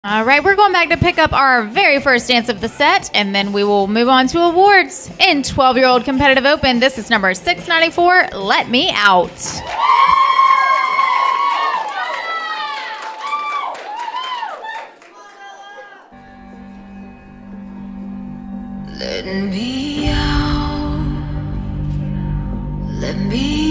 All right, we're going back to pick up our very first dance of the set, and then we will move on to awards. In 12-year-old competitive open, this is number 694, Let Me Out. Let me out, let me